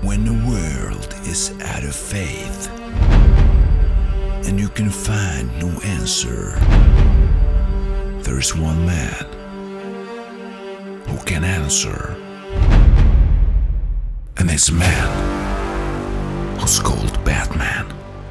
When the world is out of faith and you can find no answer, there is one man who can answer. And it's a man who's called Batman.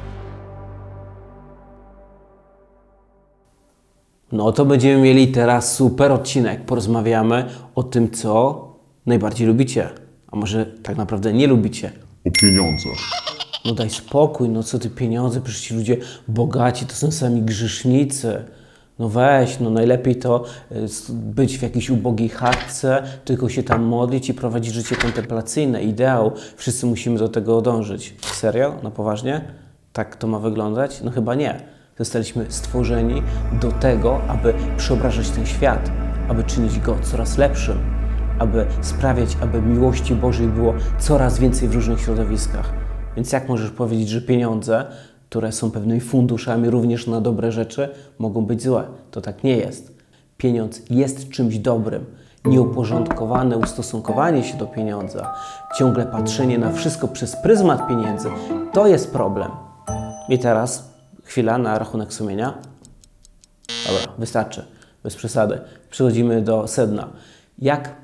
No to będziemy mieli teraz super odcinek. Porozmawiamy o tym, co najbardziej lubicie. A może tak naprawdę nie lubicie. O pieniądzach. No daj spokój, no co ty pieniądze? Przecież ci ludzie bogaci to są sami grzesznicy. No weź, no najlepiej to być w jakiejś ubogiej chatce, tylko się tam modlić i prowadzić życie kontemplacyjne, ideał. Wszyscy musimy do tego dążyć. Serio? No poważnie? Tak to ma wyglądać? No chyba nie. Zostaliśmy stworzeni do tego, aby przeobrażać ten świat, aby czynić go coraz lepszym, aby sprawiać, aby miłości Bożej było coraz więcej w różnych środowiskach. Więc jak możesz powiedzieć, że pieniądze, które są pewnymi funduszami również na dobre rzeczy, mogą być złe? To tak nie jest. Pieniądz jest czymś dobrym. Nieuporządkowane ustosunkowanie się do pieniądza, ciągle patrzenie na wszystko przez pryzmat pieniędzy, to jest problem. I teraz chwila na rachunek sumienia. Dobra, wystarczy. Bez przesady. Przechodzimy do sedna. Jak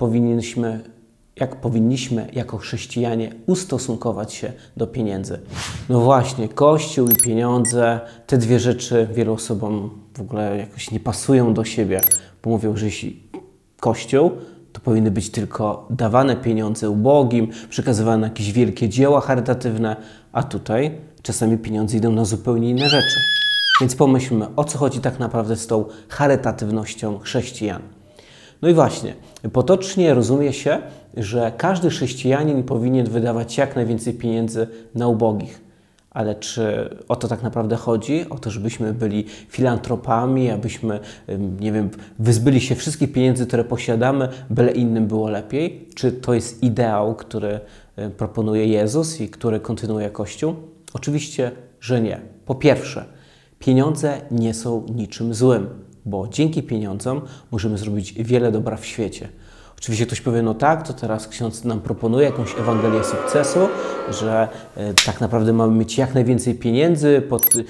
powinniśmy jako chrześcijanie ustosunkować się do pieniędzy? No właśnie, Kościół i pieniądze, te dwie rzeczy wielu osobom w ogóle jakoś nie pasują do siebie, bo mówią, że jeśli Kościół, to powinny być tylko dawane pieniądze ubogim, przekazywane na jakieś wielkie dzieła charytatywne, a tutaj czasami pieniądze idą na zupełnie inne rzeczy. Więc pomyślmy, o co chodzi tak naprawdę z tą charytatywnością chrześcijan. No i właśnie, potocznie rozumie się, że każdy chrześcijanin powinien wydawać jak najwięcej pieniędzy na ubogich. Ale czy o to tak naprawdę chodzi? O to, żebyśmy byli filantropami, abyśmy, nie wiem, wyzbyli się wszystkich pieniędzy, które posiadamy, byle innym było lepiej? Czy to jest ideał, który proponuje Jezus i który kontynuuje Kościół? Oczywiście, że nie. Po pierwsze, pieniądze nie są niczym złym, bo dzięki pieniądzom możemy zrobić wiele dobra w świecie. Oczywiście ktoś powie, no tak, to teraz ksiądz nam proponuje jakąś Ewangelię sukcesu, że tak naprawdę mamy mieć jak najwięcej pieniędzy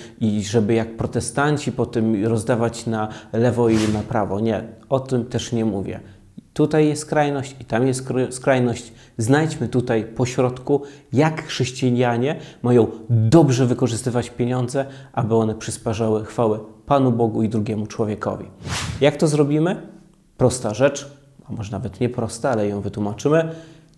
i żeby jak protestanci potem rozdawać na lewo i na prawo. Nie, o tym też nie mówię. Tutaj jest skrajność i tam jest skrajność. Znajdźmy tutaj pośrodku, jak chrześcijanie mają dobrze wykorzystywać pieniądze, aby one przysparzały chwałę Panu Bogu i drugiemu człowiekowi. Jak to zrobimy? Prosta rzecz, a może nawet nie prosta, ale ją wytłumaczymy.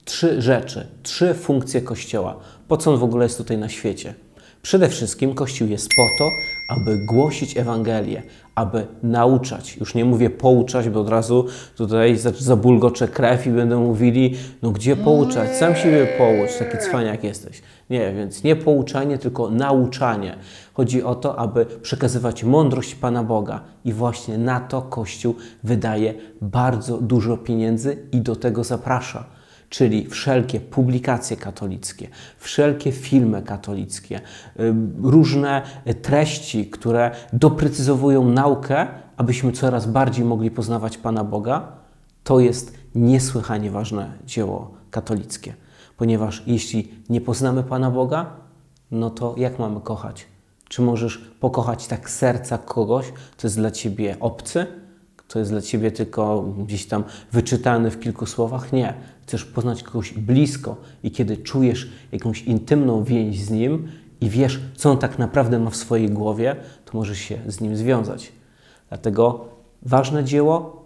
3 rzeczy, 3 funkcje Kościoła. Po co on w ogóle jest tutaj na świecie? Przede wszystkim Kościół jest po to, aby głosić Ewangelię, aby nauczać. Już nie mówię pouczać, bo od razu tutaj zabulgoczę krew i będą mówili, no gdzie pouczać? Sam siebie poucz, taki cwaniak jesteś. Nie, więc nie pouczanie, tylko nauczanie. Chodzi o to, aby przekazywać mądrość Pana Boga. I właśnie na to Kościół wydaje bardzo dużo pieniędzy i do tego zaprasza. Czyli wszelkie publikacje katolickie, wszelkie filmy katolickie, różne treści, które doprecyzowują naukę, abyśmy coraz bardziej mogli poznawać Pana Boga, to jest niesłychanie ważne dzieło katolickie. Ponieważ jeśli nie poznamy Pana Boga, no to jak mamy kochać? Czy możesz pokochać tak z serca kogoś, kto jest dla Ciebie obcy? To jest dla Ciebie tylko gdzieś tam wyczytany w kilku słowach? Nie. Chcesz poznać kogoś blisko i kiedy czujesz jakąś intymną więź z Nim i wiesz, co On tak naprawdę ma w swojej głowie, to możesz się z Nim związać. Dlatego ważne dzieło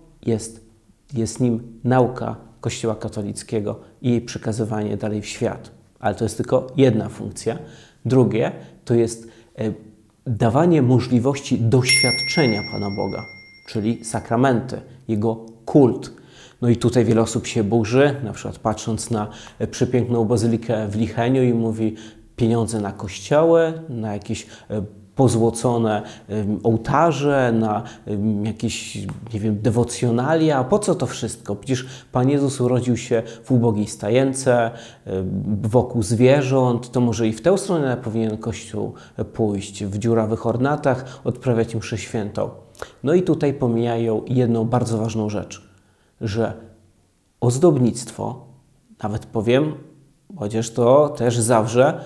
jest nim nauka Kościoła katolickiego i jej przekazywanie dalej w świat. Ale to jest tylko jedna funkcja. Drugie to jest dawanie możliwości doświadczenia Pana Boga, czyli sakramenty, Jego kult. No i tutaj wiele osób się burzy, na przykład patrząc na przepiękną bazylikę w Licheniu i mówi pieniądze na kościoły, na jakieś pozłocone ołtarze, na jakieś, nie wiem, dewocjonalia. Po co to wszystko? Przecież Pan Jezus urodził się w ubogiej stajence, wokół zwierząt. To może i w tę stronę powinien Kościół pójść, w dziurawych ornatach, odprawiać mszę świętą. No i tutaj pomijają jedną bardzo ważną rzecz, że ozdobnictwo, nawet powiem chociaż to też zawrze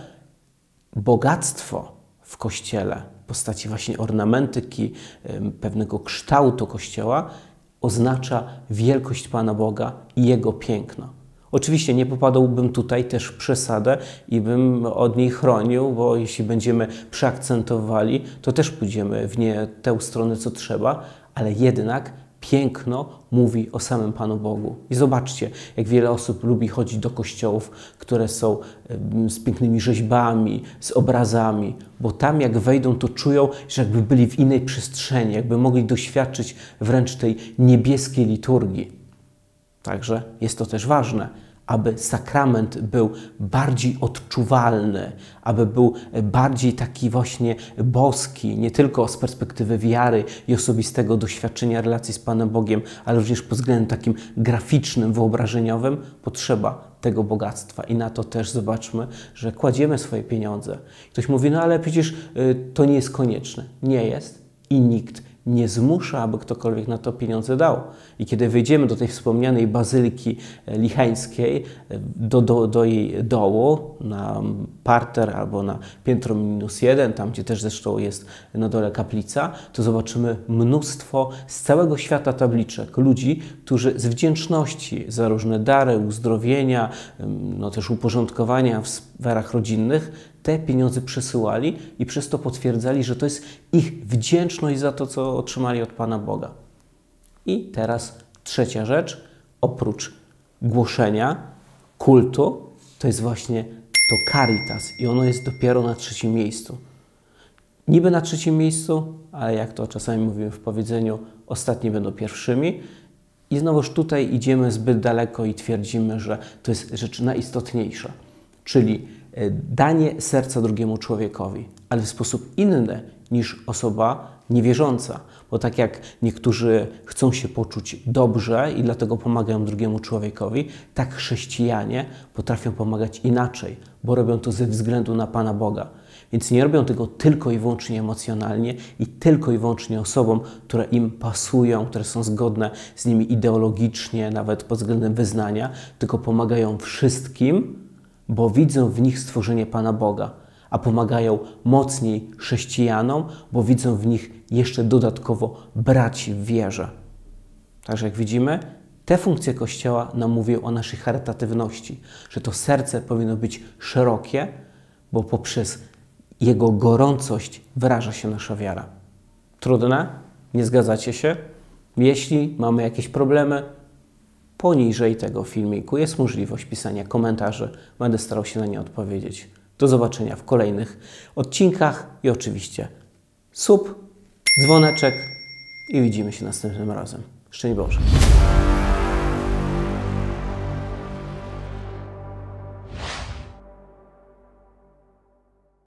bogactwo w Kościele w postaci właśnie ornamentyki, pewnego kształtu Kościoła, oznacza wielkość Pana Boga i Jego piękno. Oczywiście nie popadałbym tutaj też w przesadę i bym od niej chronił, bo jeśli będziemy przeakcentowali, to też pójdziemy w nie tę stronę, co trzeba, ale jednak piękno mówi o samym Panu Bogu. I zobaczcie, jak wiele osób lubi chodzić do kościołów, które są z pięknymi rzeźbami, z obrazami, bo tam jak wejdą, to czują, że jakby byli w innej przestrzeni, jakby mogli doświadczyć wręcz tej niebieskiej liturgii. Także jest to też ważne, aby sakrament był bardziej odczuwalny, aby był bardziej taki właśnie boski, nie tylko z perspektywy wiary i osobistego doświadczenia relacji z Panem Bogiem, ale również pod względem takim graficznym, wyobrażeniowym, potrzeba tego bogactwa. I na to też zobaczmy, że kładziemy swoje pieniądze. Ktoś mówi, no ale przecież to nie jest konieczne. Nie jest i nikt nie zmusza, aby ktokolwiek na to pieniądze dał. I kiedy wejdziemy do tej wspomnianej Bazyliki Licheńskiej, do jej dołu, na parter albo na piętro -1, tam gdzie też zresztą jest na dole kaplica, to zobaczymy mnóstwo z całego świata tabliczek ludzi, którzy z wdzięczności za różne dary, uzdrowienia, no też uporządkowania w sferach rodzinnych, te pieniądze przesyłali i przez to potwierdzali, że to jest ich wdzięczność za to, co otrzymali od Pana Boga. I teraz trzecia rzecz, oprócz głoszenia, kultu, to jest właśnie to caritas i ono jest dopiero na trzecim miejscu. Niby na trzecim miejscu, ale jak to czasami mówimy w powiedzeniu, ostatni będą pierwszymi. I znowuż tutaj idziemy zbyt daleko i twierdzimy, że to jest rzecz najistotniejsza, czyli danie serca drugiemu człowiekowi, ale w sposób inny niż osoba niewierząca. Bo tak jak niektórzy chcą się poczuć dobrze i dlatego pomagają drugiemu człowiekowi, tak chrześcijanie potrafią pomagać inaczej, bo robią to ze względu na Pana Boga. Więc nie robią tego tylko i wyłącznie emocjonalnie i tylko i wyłącznie osobom, które im pasują, które są zgodne z nimi ideologicznie, nawet pod względem wyznania, tylko pomagają wszystkim, bo widzą w nich stworzenie Pana Boga, a pomagają mocniej chrześcijanom, bo widzą w nich jeszcze dodatkowo braci w wierze. Także jak widzimy, te funkcje Kościoła nam mówią o naszej charytatywności, że to serce powinno być szerokie, bo poprzez jego gorącość wyraża się nasza wiara. Trudne? Nie zgadzacie się? Jeśli mamy jakieś problemy, poniżej tego filmiku jest możliwość pisania komentarzy. Będę starał się na nie odpowiedzieć. Do zobaczenia w kolejnych odcinkach i oczywiście sub, dzwoneczek i widzimy się następnym razem. Szczęść Boże.